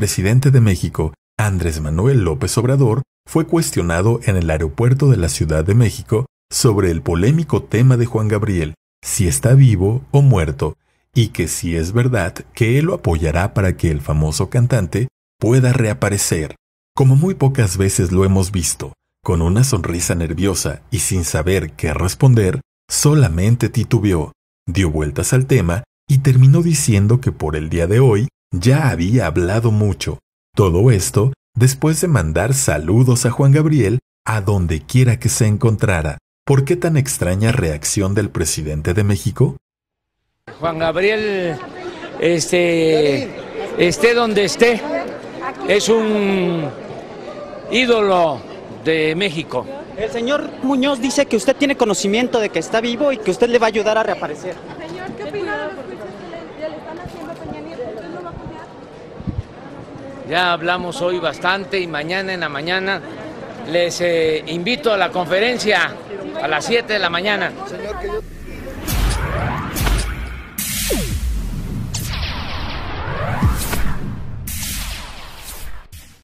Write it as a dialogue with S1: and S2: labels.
S1: presidente de México, Andrés Manuel López Obrador, fue cuestionado en el aeropuerto de la Ciudad de México sobre el polémico tema de Juan Gabriel, si está vivo o muerto, y que si es verdad que él lo apoyará para que el famoso cantante pueda reaparecer. Como muy pocas veces lo hemos visto, con una sonrisa nerviosa y sin saber qué responder, solamente titubeó, dio vueltas al tema y terminó diciendo que por el día de hoy ya había hablado mucho. Todo esto después de mandar saludos a Juan Gabriel a donde quiera que se encontrara. ¿Por qué tan extraña reacción del presidente de México?
S2: Juan Gabriel, esté donde esté, es un ídolo de México.
S3: El señor Muñoz dice que usted tiene conocimiento de que está vivo y que usted le va a ayudar a reaparecer.
S4: Señor, ¿qué opina de los juicios que le están haciendo a Peña Nieto? ¿Usted lo va a apoyar?
S2: Ya hablamos hoy bastante y mañana en la mañana les invito a la conferencia a las 7 de la mañana.
S5: Señor, que yo...